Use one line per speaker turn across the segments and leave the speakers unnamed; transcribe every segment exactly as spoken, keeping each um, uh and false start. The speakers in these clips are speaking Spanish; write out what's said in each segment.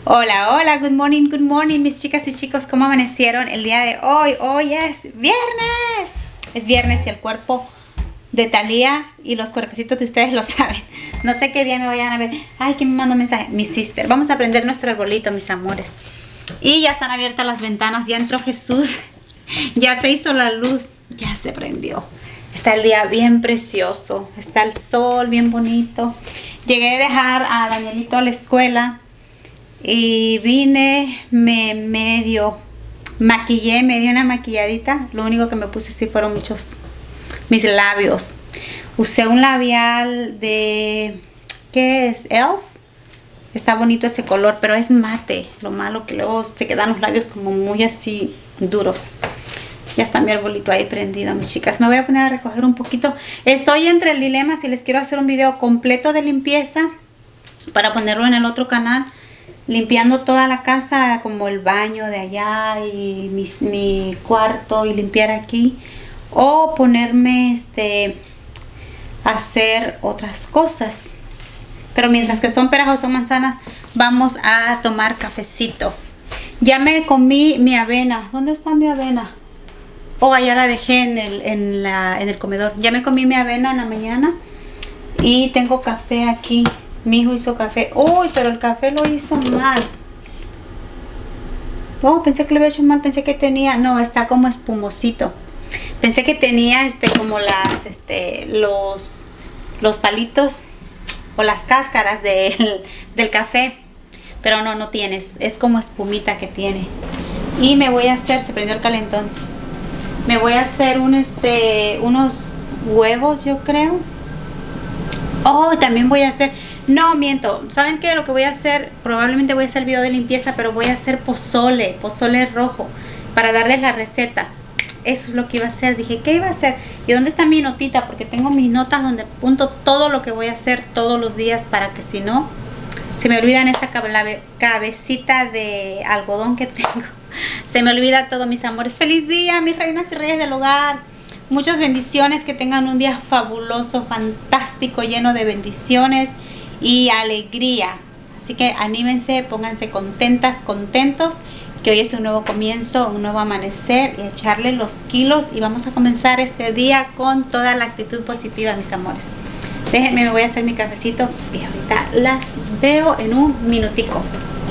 Hola, hola, good morning, good morning, mis chicas y chicos, ¿cómo amanecieron el día de hoy? Hoy es viernes, es viernes y el cuerpo de Talía y los cuerpecitos de ustedes lo saben. No sé qué día me vayan a ver. Ay, ¿quién me mandó un mensaje? Mi sister. Vamos a prender nuestro arbolito, mis amores. Y ya están abiertas las ventanas, ya entró Jesús, ya se hizo la luz, ya se prendió. Está el día bien precioso, está el sol bien bonito. Llegué a dejar a Danielito a la escuela. Y vine, me medio maquillé, me di una maquilladita. Lo único que me puse sí fueron muchos mis labios. Usé un labial de, ¿qué es? Elf. Está bonito ese color, pero es mate. Lo malo que luego te quedan los labios como muy así duros. Ya está mi arbolito ahí prendido, mis chicas. Me voy a poner a recoger un poquito. Estoy entre el dilema si les quiero hacer un video completo de limpieza para ponerlo en el otro canal, limpiando toda la casa, como el baño de allá y mi, mi cuarto, y limpiar aquí, o ponerme este hacer otras cosas. Pero mientras que son peras o son manzanas, vamos a tomar cafecito. Ya me comí mi avena. ¿Dónde está mi avena? Oh, allá la dejé en el, en la, en el comedor. Ya me comí mi avena en la mañana y tengo café aquí. Mi hijo hizo café. Uy, pero el café lo hizo mal. Oh, pensé que lo había hecho mal. Pensé que tenía... No, está como espumosito. Pensé que tenía este como las... este los... los palitos o las cáscaras de, del café. Pero no, no tiene. Es, es como espumita que tiene. Y me voy a hacer... Se prendió el calentón. Me voy a hacer un este... unos huevos, yo creo. Oh, también voy a hacer... No, miento. ¿Saben qué? Lo que voy a hacer, probablemente voy a hacer el video de limpieza, pero voy a hacer pozole, pozole rojo, para darles la receta. Eso es lo que iba a hacer. Dije, ¿qué iba a hacer? ¿Y dónde está mi notita? Porque tengo mis notas donde apunto todo lo que voy a hacer todos los días, para que si no, se me olvidan esta cabecita de algodón que tengo. Se me olvida todo, mis amores. ¡Feliz día, mis reinas y reyes del hogar! Muchas bendiciones, que tengan un día fabuloso, fantástico, lleno de bendiciones y alegría. Así que anímense, pónganse contentas, contentos, que hoy es un nuevo comienzo, un nuevo amanecer, y echarle los kilos, y vamos a comenzar este día con toda la actitud positiva, mis amores. Déjenme, me voy a hacer mi cafecito y ahorita las veo en un minutico.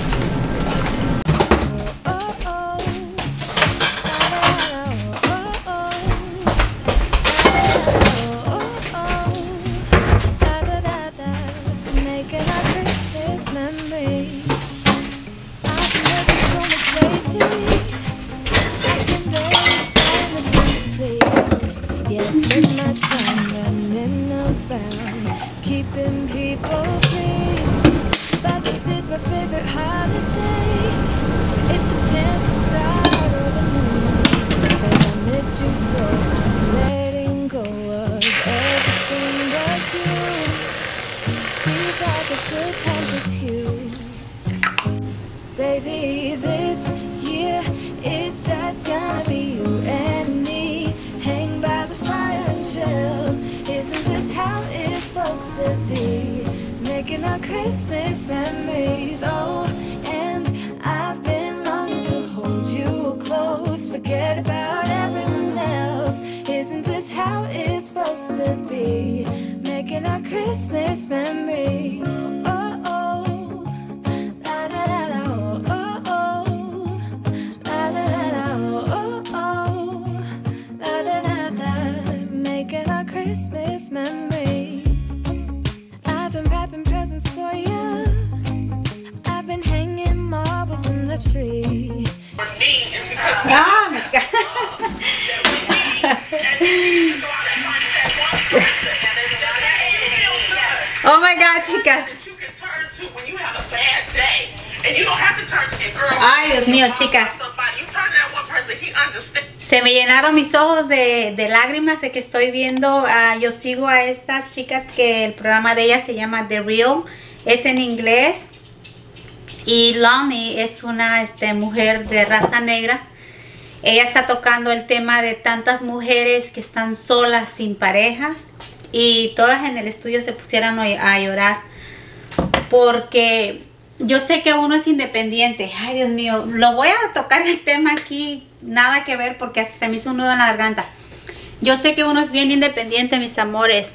Keeping people pleased, but this is my favorite holiday. It's a chance to start over new, because I missed you so I'm letting go of everything but you. These are the good times with you. Baby, this year it's just gonna be you and me. Hang by the fire and chill. Isn't this how it's supposed to be? Making our Christmas memories. Oh, and I've been longing to hold you close. Forget about everyone else. Isn't this how it's supposed to be? Making our Christmas memories. Oh, oh, la da da da, oh, oh, oh, la da da da, oh, oh, la da da da. Making our Christmas memories. I've been wrapping presents for you. I've been hanging marbles in the tree.
Ah, me ca- Oh my God, chicas. Ay, Dios mío, chicas. Se me llenaron mis ojos de, de lágrimas de que estoy viendo. Uh, yo sigo a estas chicas que el programa de ellas se llama The Real. Es en inglés. Y Lonnie es una este, mujer de raza negra. Ella está tocando el tema de tantas mujeres que están solas, sin parejas. Y todas en el estudio se pusieron a llorar. Porque yo sé que uno es independiente. Ay, Dios mío, lo voy a tocar el tema aquí, nada que ver porque hasta se me hizo un nudo en la garganta. Yo sé que uno es bien independiente, mis amores,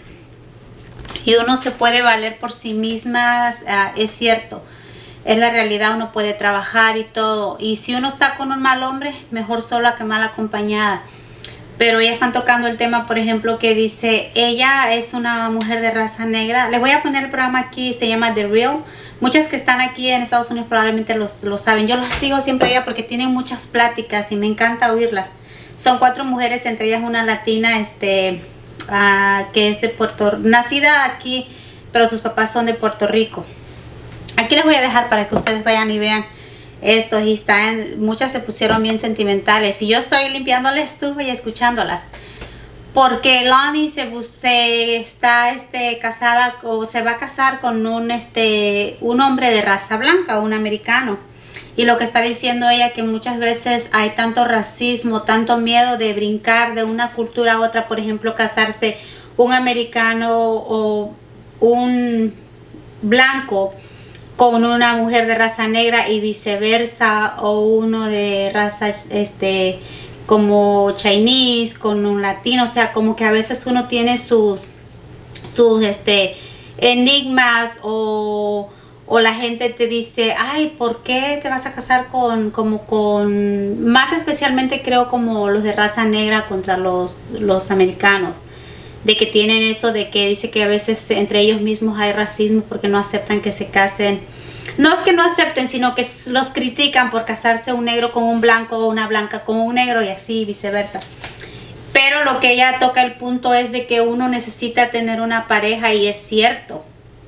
y uno se puede valer por sí mismas, uh, es cierto. Es la realidad, uno puede trabajar y todo. Y si uno está con un mal hombre, mejor sola que mal acompañada. Pero ellas están tocando el tema, por ejemplo, que dice, ella es una mujer de raza negra. Les voy a poner el programa aquí, se llama The Real. Muchas que están aquí en Estados Unidos probablemente los, lo saben. Yo las sigo siempre allá porque tienen muchas pláticas y me encanta oírlas. Son cuatro mujeres, entre ellas una latina, este, uh, que es de Puerto Rico, nacida aquí, pero sus papás son de Puerto Rico. Aquí les voy a dejar para que ustedes vayan y vean esto. Y están, muchas se pusieron bien sentimentales. Y yo estoy limpiando la estufa y escuchándolas. Porque Lonnie se, se está este, casada o se va a casar con un, este, un hombre de raza blanca, un americano. Y lo que está diciendo ella que muchas veces hay tanto racismo, tanto miedo de brincar de una cultura a otra. Por ejemplo, casarse un americano o un blanco con una mujer de raza negra y viceversa, o uno de raza este como Chinese con un latino. O sea, como que a veces uno tiene sus sus este enigmas, o, o la gente te dice, ay, ¿por qué te vas a casar con como con más especialmente creo como los de raza negra contra los los americanos? De que tienen eso de que dice que a veces entre ellos mismos hay racismo porque no aceptan que se casen. No es que no acepten, sino que los critican por casarse un negro con un blanco o una blanca con un negro y así viceversa. Pero lo que ella toca el punto es de que uno necesita tener una pareja, y es cierto.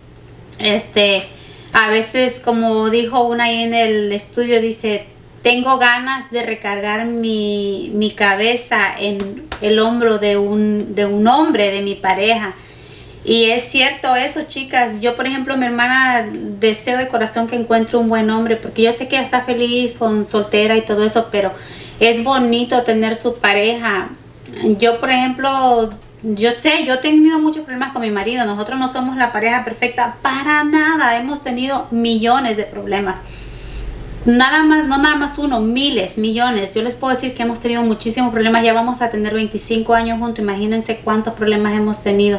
Este, a veces, como dijo una ahí en el estudio, dice, tengo ganas de recargar mi, mi cabeza en el hombro de un, de un hombre, de mi pareja. Y es cierto eso, chicas. Yo, por ejemplo, mi hermana, deseo de corazón que encuentre un buen hombre, porque yo sé que ella está feliz con soltera y todo eso, pero es bonito tener su pareja. Yo, por ejemplo, yo sé, yo he tenido muchos problemas con mi marido. Nosotros no somos la pareja perfecta para nada. Hemos tenido millones de problemas. Nada más, no nada más uno, miles, millones. Yo les puedo decir que hemos tenido muchísimos problemas. Ya vamos a tener veinticinco años juntos. Imagínense cuántos problemas hemos tenido.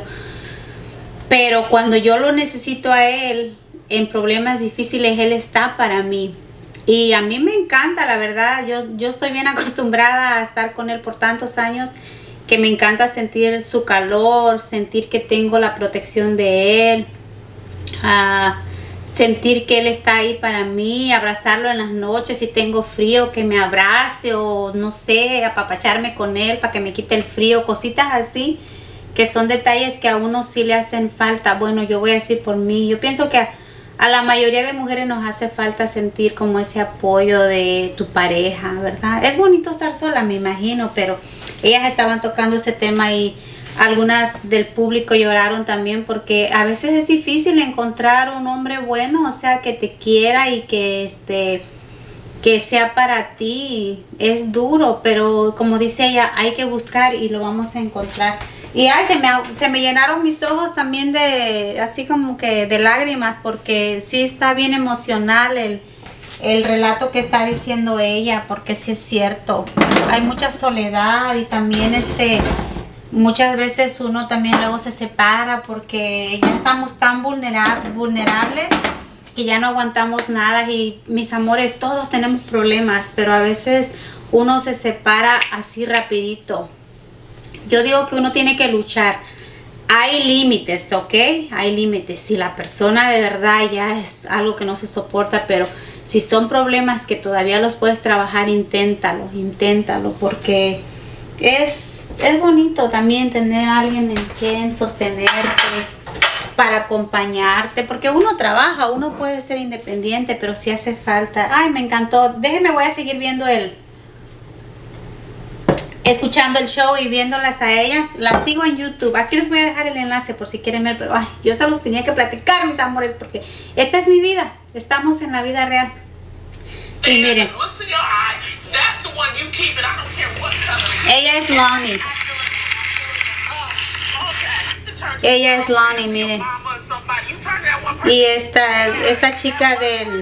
Pero cuando yo lo necesito a él, en problemas difíciles, él está para mí. Y a mí me encanta, la verdad. Yo, yo estoy bien acostumbrada a estar con él por tantos años, que me encanta sentir su calor, sentir que tengo la protección de él. Uh, sentir que él está ahí para mí, abrazarlo en las noches si tengo frío, que me abrace, o no sé, apapacharme con él para que me quite el frío, cositas así, que son detalles que a uno sí le hacen falta. Bueno, yo voy a decir por mí, yo pienso que a, a la mayoría de mujeres nos hace falta sentir como ese apoyo de tu pareja, ¿verdad? Es bonito estar sola, me imagino, pero ellas estaban tocando ese tema y algunas del público lloraron también, porque a veces es difícil encontrar un hombre bueno, o sea, que te quiera y que este que sea para ti. Es duro, pero como dice ella, hay que buscar y lo vamos a encontrar. Y ay, se me, se me llenaron mis ojos también de, así como que de lágrimas, porque sí está bien emocional el, el relato que está diciendo ella, porque sí es cierto. Hay mucha soledad y también este... muchas veces uno también luego se separa porque ya estamos tan vulnera vulnerables que ya no aguantamos nada. Y mis amores, todos tenemos problemas, pero a veces uno se separa así rapidito. Yo digo que uno tiene que luchar. Hay límites, ¿ok? Hay límites. Si la persona de verdad ya es algo que no se soporta, pero si son problemas que todavía los puedes trabajar, inténtalo, inténtalo, porque es... es bonito también tener a alguien en quien sostenerte, para acompañarte, porque uno trabaja, uno puede ser independiente, pero si hace falta. Ay, me encantó. Déjenme, voy a seguir viendo el, escuchando el show y viéndolas a ellas. Las sigo en YouTube. Aquí les voy a dejar el enlace por si quieren ver, pero ay, yo se los tenía que platicar, mis amores, porque esta es mi vida. Estamos en la vida real. Y miren, ella es Lonnie. Ella es Lonnie, miren. Y esta, esta chica del,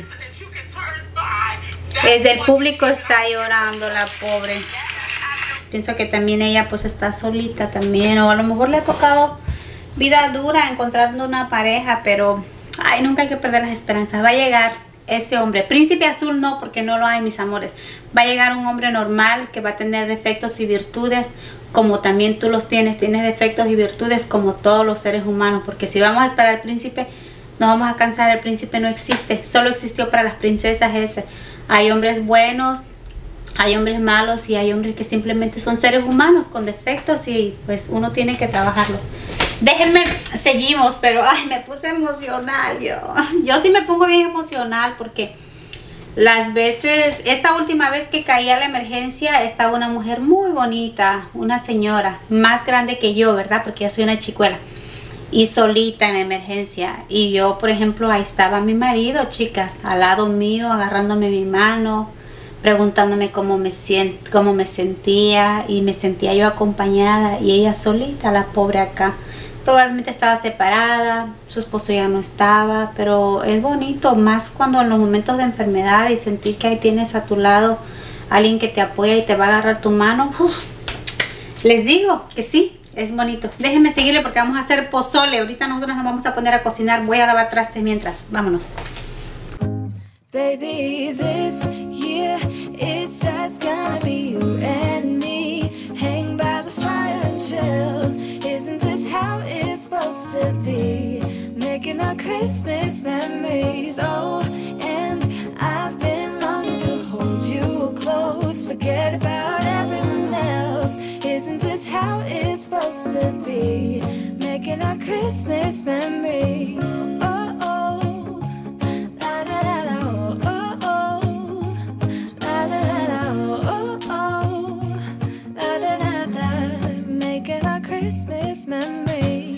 es del público está llorando, la pobre. Pienso que también ella pues está solita también. O a lo mejor le ha tocado vida dura encontrando una pareja. Pero, ay, nunca hay que perder las esperanzas. Va a llegar ese hombre. Príncipe azul no, porque no lo hay, mis amores. Va a llegar un hombre normal que va a tener defectos y virtudes como también tú los tienes. Tienes defectos y virtudes como todos los seres humanos. Porque si vamos a esperar al príncipe, nos vamos a cansar. El príncipe no existe. Solo existió para las princesas ese. Hay hombres buenos, hay hombres malos y hay hombres que simplemente son seres humanos con defectos y pues uno tiene que trabajarlos. Déjenme, seguimos, pero ay, me puse emocional yo. Yo sí me pongo bien emocional porque las veces, esta última vez que caí a la emergencia estaba una mujer muy bonita, una señora más grande que yo, ¿verdad? Porque yo soy una chicuela y solita en la emergencia. Y yo, por ejemplo, ahí estaba mi marido, chicas, al lado mío, agarrándome mi mano, preguntándome cómo me, siento, cómo me sentía, y me sentía yo acompañada y ella solita, la pobre acá. Probablemente estaba separada, su esposo ya no estaba, pero es bonito, más cuando en los momentos de enfermedad y sentir que ahí tienes a tu lado alguien que te apoya y te va a agarrar tu mano. Uf, les digo que sí, es bonito. Déjenme seguirle porque vamos a hacer pozole. Ahorita nosotros nos vamos a poner a cocinar. Voy a lavar trastes mientras. Vámonos.
Baby, this year it's just gonna be you and me. Hang by the fire and chill. Isn't this how it's supposed to be? Making our Christmas memories. Oh, and I've been longing to hold you close. Forget about everyone else. Isn't this how it's supposed to be? Making our Christmas memories. Oh, oh. La, da, da, da, oh, oh, oh. La, da, da, da, oh, oh, oh. La, da, da, da. Making our Christmas memories.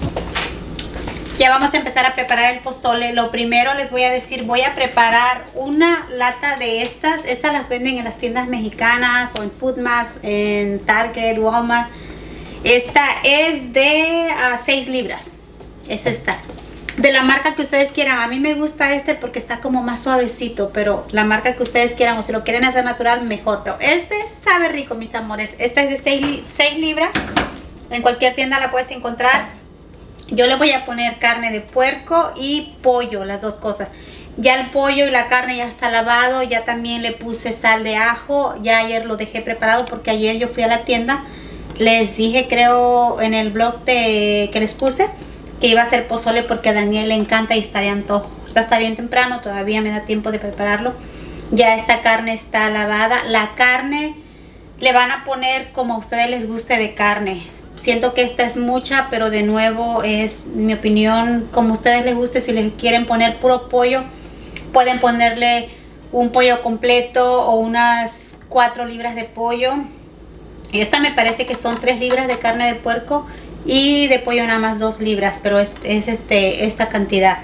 Ya vamos a empezar a preparar el pozole. Lo primero les voy a decir, voy a preparar una lata de estas. Estas las venden en las tiendas mexicanas o en Foodmax, en Target, Walmart. Esta es de uh, seis libras. Es esta. De la marca que ustedes quieran. A mí me gusta este porque está como más suavecito, pero la marca que ustedes quieran, o si lo quieren hacer natural, mejor. Pero este sabe rico, mis amores. Esta es de seis libras. En cualquier tienda la puedes encontrar. Yo le voy a poner carne de puerco y pollo, las dos cosas. Ya el pollo y la carne ya está lavado. Ya también le puse sal de ajo. Ya ayer lo dejé preparado porque ayer yo fui a la tienda. Les dije, creo, en el blog de, que les puse, que iba a hacer pozole porque a Daniel le encanta y está de antojo. Está bien temprano, todavía me da tiempo de prepararlo. Ya esta carne está lavada. La carne le van a poner como a ustedes les guste de carne. Siento que esta es mucha, pero de nuevo es mi opinión, como a ustedes les guste. Si les quieren poner puro pollo, pueden ponerle un pollo completo o unas cuatro libras de pollo. Esta me parece que son tres libras de carne de puerco y de pollo nada más dos libras, pero es, es este, esta cantidad.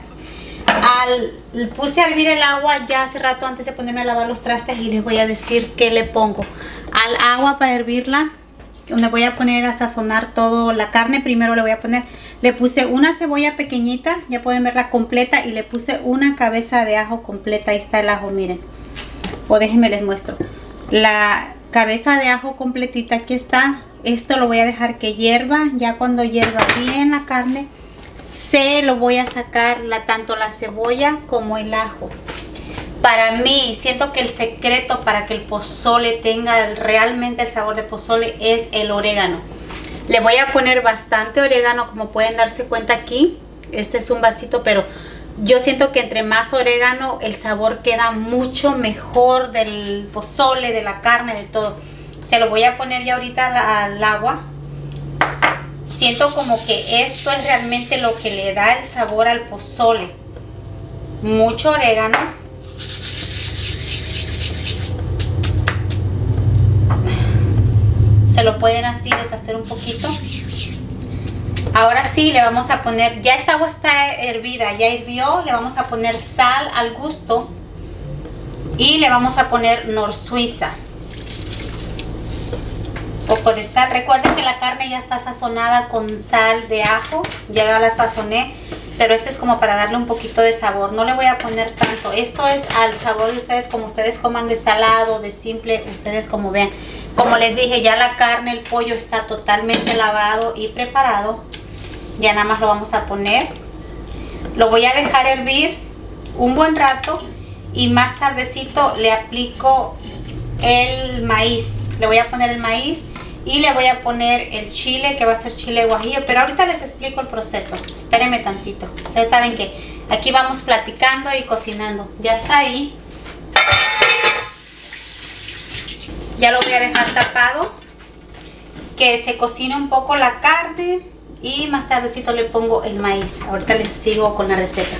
Al, puse a hervir el agua ya hace rato antes de ponerme a lavar los trastes y les voy a decir qué le pongo. Al agua para hervirla, donde voy a poner a sazonar todo, la carne primero le voy a poner, le puse una cebolla pequeñita, ya pueden verla completa, y le puse una cabeza de ajo completa. Ahí está el ajo, miren, o déjenme les muestro la cabeza de ajo completita. Aquí está. Esto lo voy a dejar que hierva. Ya cuando hierva bien la carne, se lo voy a sacar la, tanto la cebolla como el ajo. Para mí, siento que el secreto para que el pozole tenga realmente el sabor de pozole es el orégano. Le voy a poner bastante orégano, como pueden darse cuenta aquí. Este es un vasito, pero yo siento que entre más orégano, el sabor queda mucho mejor del pozole, de la carne, de todo. Se lo voy a poner ya ahorita al, al agua. Siento como que esto es realmente lo que le da el sabor al pozole. Mucho orégano. Se lo pueden así deshacer un poquito. Ahora sí le vamos a poner, ya esta agua está hervida, ya hirvió. Le vamos a poner sal al gusto y le vamos a poner nor Suiza. poco de sal. Recuerden que la carne ya está sazonada con sal de ajo, ya la sazoné, pero este es como para darle un poquito de sabor. No le voy a poner tanto. Esto es al sabor de ustedes, como ustedes coman, de salado, de simple, ustedes como vean. Como les dije, ya la carne, el pollo está totalmente lavado y preparado. Ya nada más lo vamos a poner. Lo voy a dejar hervir un buen rato y más tardecito le aplico el maíz. Le voy a poner el maíz y le voy a poner el chile, que va a ser chile guajillo, pero ahorita les explico el proceso. Espérenme tantito. Ustedes saben que aquí vamos platicando y cocinando. Ya está ahí. Ya lo voy a dejar tapado, que se cocine un poco la carne y más tardecito le pongo el maíz. Ahorita les sigo con la receta.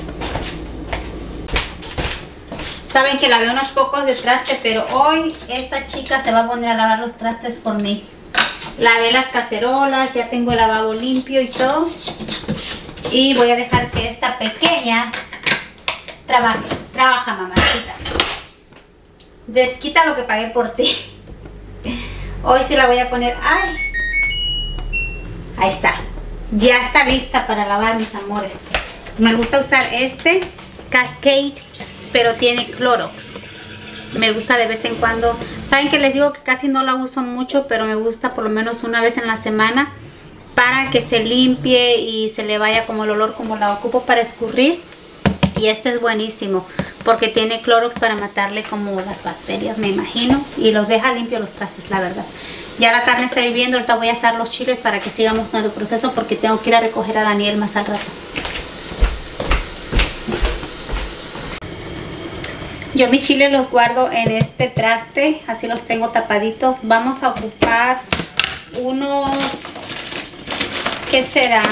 Saben que lavé unos pocos de traste, pero hoy esta chica se va a poner a lavar los trastes por mí. Lavé las cacerolas, ya tengo el lavabo limpio y todo. Y voy a dejar que esta pequeña trabaje. Trabaja, mamacita. Desquita lo que pagué por ti. Hoy sí la voy a poner. ¡Ay! Ahí está. Ya está lista para lavar, mis amores. Me gusta usar este Cascade, pero tiene Clorox. Me gusta de vez en cuando. Saben que les digo que casi no la uso mucho, pero me gusta por lo menos una vez en la semana para que se limpie y se le vaya como el olor, como la ocupo para escurrir. Y este es buenísimo porque tiene Clorox para matarle como las bacterias, me imagino, y los deja limpios los trastes, la verdad. Ya la carne está hirviendo. Ahorita voy a asar los chiles para que sigamos con el proceso, porque tengo que ir a recoger a Daniel más al rato. Yo mis chiles los guardo en este traste, así los tengo tapaditos. Vamos a ocupar unos, ¿qué será?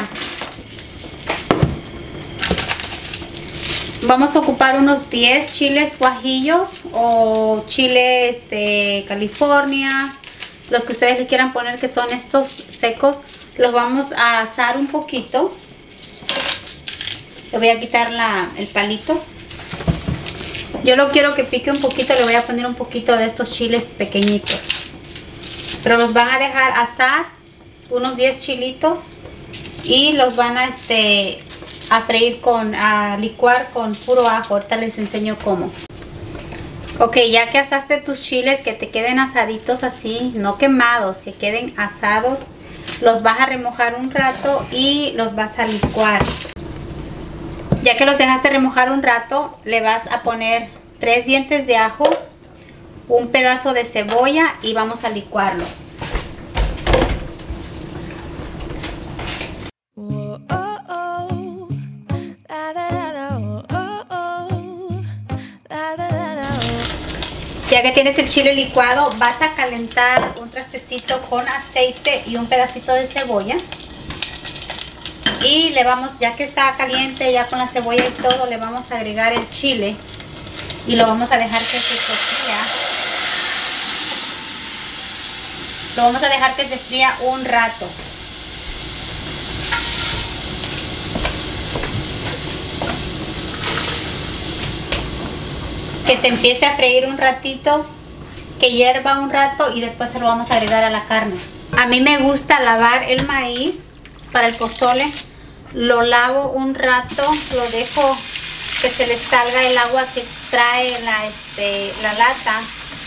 Vamos a ocupar unos diez chiles guajillos o chiles de California, los que ustedes le quieran poner, que son estos secos. Los vamos a asar un poquito. Le voy a quitar la, el palito. Yo lo quiero que pique un poquito, le voy a poner un poquito de estos chiles pequeñitos. Pero los van a dejar asar unos diez chilitos y los van a este a freír con, a licuar con puro ajo. Ahorita les enseño cómo. Ok, ya que asaste tus chiles, que te queden asaditos así, no quemados, que queden asados, los vas a remojar un rato y los vas a licuar. Ya que los dejaste remojar un rato, le vas a poner tres dientes de ajo, un pedazo de cebolla y vamos a licuarlo. Ya que tienes el chile licuado, vas a calentar un trastecito con aceite y un pedacito de cebolla. Y le vamos, ya que está caliente, ya con la cebolla y todo, le vamos a agregar el chile. Y lo vamos a dejar que se sofría. Lo vamos a dejar que se fría un rato. Que se empiece a freír un ratito, que hierva un rato y después se lo vamos a agregar a la carne. A mí me gusta lavar el maíz para el pozole. Lo lavo un rato, lo dejo que se le salga el agua que trae la, este, la lata.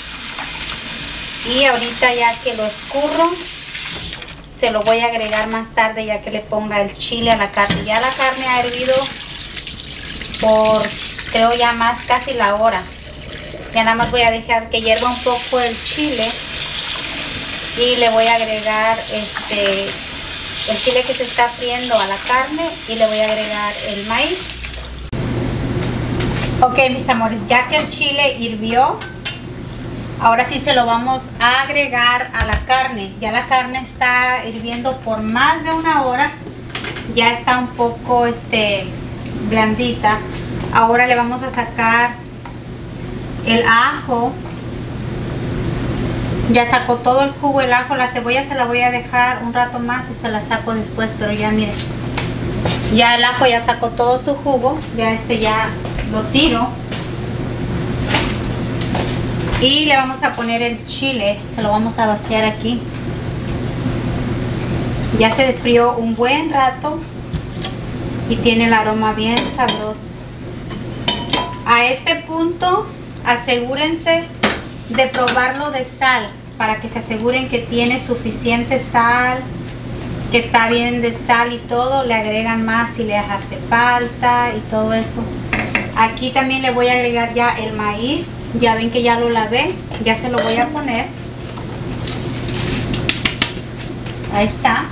Y ahorita ya que lo escurro, se lo voy a agregar más tarde, ya que le ponga el chile a la carne. Ya la carne ha hervido por, creo ya más casi la hora. Ya nada más voy a dejar que hierva un poco el chile y le voy a agregar este el chile que se está friendo a la carne y le voy a agregar el maíz. Ok, mis amores, ya que el chile hirvió, ahora sí se lo vamos a agregar a la carne. Ya la carne está hirviendo por más de una hora, ya está un poco este blandita. Ahora le vamos a sacar el ajo. Ya sacó todo el jugo el ajo. La cebolla se la voy a dejar un rato más y se la saco después, pero ya miren, ya el ajo ya sacó todo su jugo. Ya este ya lo tiro y le vamos a poner el chile. Se lo vamos a vaciar aquí. Ya se frió un buen rato y tiene el aroma bien sabroso. A este punto asegúrense de probarlo de sal, para que se aseguren que tiene suficiente sal, que está bien de sal y todo. Le agregan más si les hace falta y todo eso. Aquí también le voy a agregar ya el maíz. Ya ven que ya lo lavé, ya se lo voy a poner. Ahí está.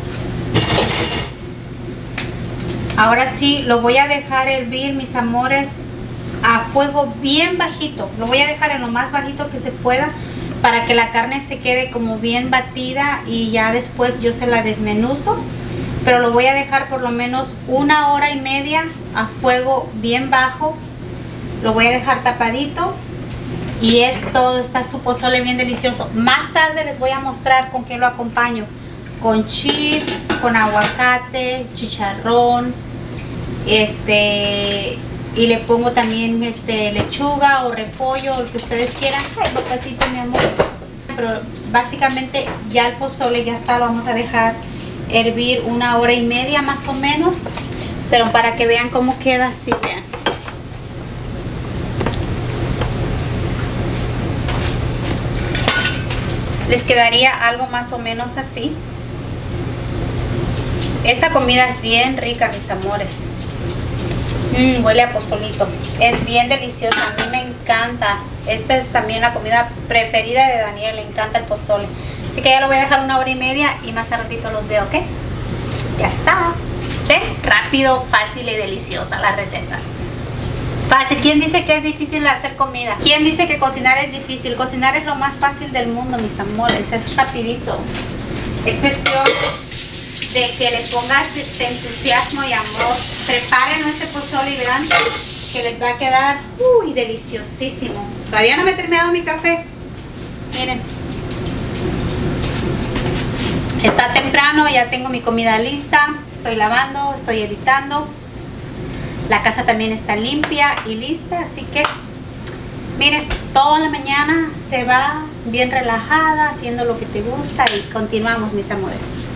Ahora sí, lo voy a dejar hervir, mis amores, a fuego bien bajito. Lo voy a dejar en lo más bajito que se pueda, para que la carne se quede como bien batida y ya después yo se la desmenuzo. Pero lo voy a dejar por lo menos una hora y media a fuego bien bajo. Lo voy a dejar tapadito y es todo. Está su pozole bien delicioso. Más tarde les voy a mostrar con qué lo acompaño. Con chips, con aguacate, chicharrón, este... y le pongo también este lechuga o repollo, o lo que ustedes quieran. Ay, papacito, mi amor. Pero básicamente ya el pozole ya está. Lo vamos a dejar hervir una hora y media más o menos. Pero para que vean cómo queda así, vean. Les quedaría algo más o menos así. Esta comida es bien rica, mis amores. Mm, huele a pozolito. Es bien deliciosa. A mí me encanta. Esta es también la comida preferida de Daniel. Le encanta el pozole. Así que ya lo voy a dejar una hora y media y más a ratito los veo, ¿ok? Ya está. ¿Ven? Rápido, fácil y deliciosa las recetas. Fácil. ¿Quién dice que es difícil hacer comida? ¿Quién dice que cocinar es difícil? Cocinar es lo más fácil del mundo, mis amores. Es rapidito. Es cuestión de que le pongas este entusiasmo y amor. Preparen este pozole y verán que les va a quedar uy, deliciosísimo. Todavía no me he terminado mi café. Miren. Está temprano, ya tengo mi comida lista. Estoy lavando, estoy editando. La casa también está limpia y lista, así que miren, toda la mañana se va bien relajada, haciendo lo que te gusta y continuamos, mis amores.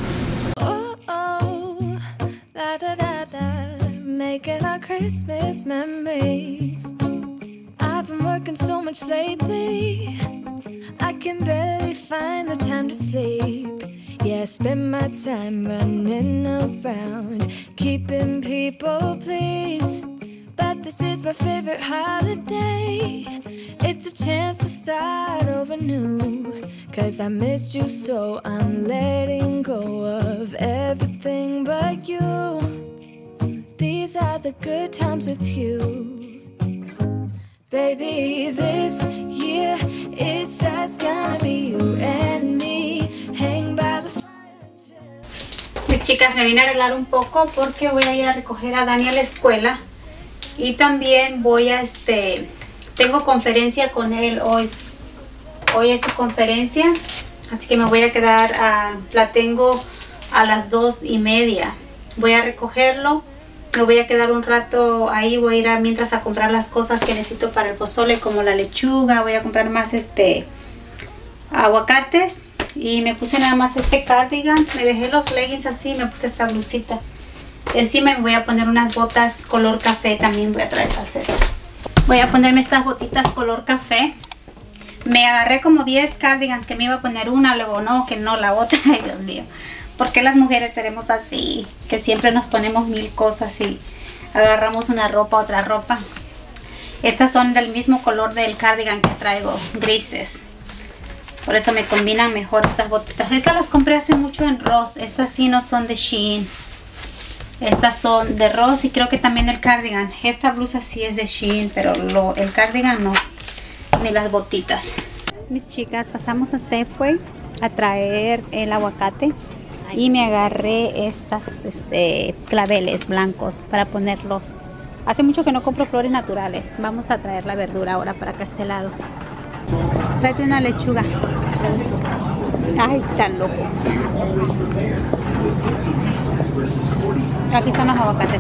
Da, da, da, making our Christmas memories. I've been working so much lately, I can barely find the time to sleep. Yeah, I spend my time running around, keeping people pleased. But this is my favorite holiday. It's a chance to start over new, 'cause I missed you so I'm letting go of everything but you. These are the good times with you. Baby, this year it's just gonna be you and me. Hang by the fire.
Mis chicas, me vine a arreglar un poco porque voy a ir a recoger a Dani a la escuela. Y también voy a, este, tengo conferencia con él hoy. Hoy es su conferencia, así que me voy a quedar, a, la tengo a las dos y media. Voy a recogerlo, me voy a quedar un rato ahí, voy a ir a, mientras a comprar las cosas que necesito para el pozole, como la lechuga, voy a comprar más este aguacates. Y me puse nada más este cardigan, me dejé los leggings así, me puse esta blusita. Encima me voy a poner unas botas color café, también voy a traer calcetas. Voy a ponerme estas botitas color café. Me agarré como diez cardigans, que me iba a poner una, luego no, que no, la otra. Ay, Dios mío. ¿Por qué las mujeres seremos así? Que siempre nos ponemos mil cosas y agarramos una ropa, otra ropa. Estas son del mismo color del cardigan que traigo, grises. Por eso me combinan mejor estas botitas. Estas las compré hace mucho en Ross. Estas sí no son de Shein. Estas son de Ross y creo que también el cardigan. Esta blusa sí es de Shein, pero lo, el cardigan no. Ni las botitas. Mis chicas, pasamos a Safeway a traer el aguacate. Y me agarré estas este, claveles blancos para ponerlos. Hace mucho que no compro flores naturales. Vamos a traer la verdura ahora para acá a este lado. Tráete una lechuga. Ay, tan loco. Aquí están los aguacates.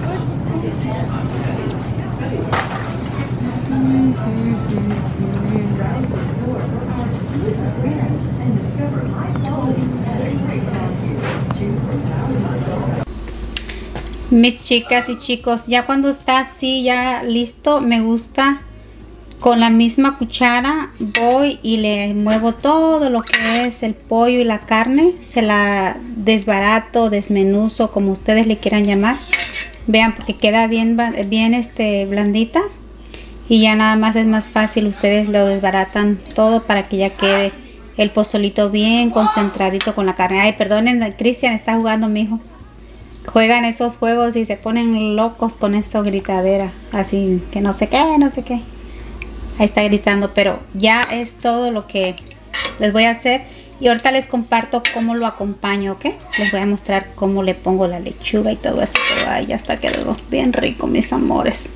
Mis chicas y chicos, ya cuando está así ya listo, me gusta con la misma cuchara voy y le muevo todo lo que es el pollo y la carne, se la desbarato, desmenuzo, como ustedes le quieran llamar. Vean, porque queda bien, bien este, blandita, y ya nada más es más fácil, ustedes lo desbaratan todo para que ya quede el pozolito bien concentradito con la carne. Ay, perdonen, Cristian está jugando, mi hijo. Juegan esos juegos y se ponen locos con eso, gritadera, así que no sé qué, no sé qué. Ahí está gritando, pero ya es todo lo que les voy a hacer. Y ahorita les comparto cómo lo acompaño, ¿ok? Les voy a mostrar cómo le pongo la lechuga y todo eso. Pero ay, ya está, quedó bien rico, mis amores.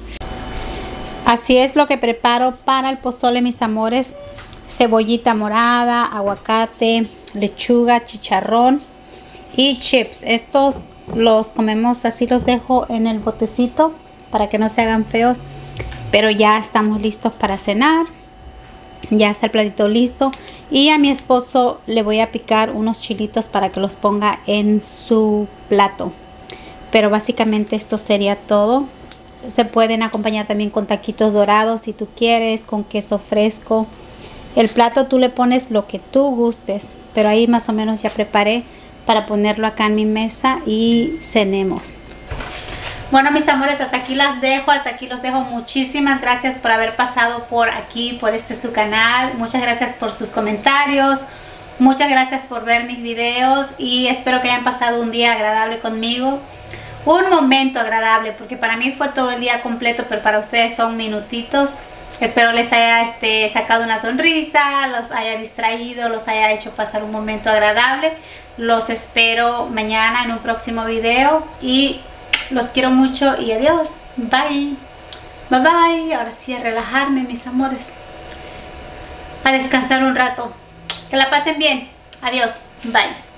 Así es lo que preparo para el pozole, mis amores. Cebollita morada, aguacate, lechuga, chicharrón y chips. Estos los comemos así, los dejo en el botecito para que no se hagan feos. Pero ya estamos listos para cenar. Ya está el platito listo. Y a mi esposo le voy a picar unos chilitos para que los ponga en su plato. Pero básicamente esto sería todo. Se pueden acompañar también con taquitos dorados si tú quieres, con queso fresco. El plato tú le pones lo que tú gustes. Pero ahí más o menos ya preparé para ponerlo acá en mi mesa y cenemos. Bueno, mis amores, hasta aquí las dejo, hasta aquí los dejo. Muchísimas gracias por haber pasado por aquí, por este su canal. Muchas gracias por sus comentarios. Muchas gracias por ver mis videos y espero que hayan pasado un día agradable conmigo. Un momento agradable, porque para mí fue todo el día completo, pero para ustedes son minutitos. Espero les haya este, sacado una sonrisa, los haya distraído, los haya hecho pasar un momento agradable. Los espero mañana en un próximo video y los quiero mucho y adiós. Bye. Bye bye. Ahora sí a relajarme, mis amores. A descansar un rato. Que la pasen bien. Adiós. Bye.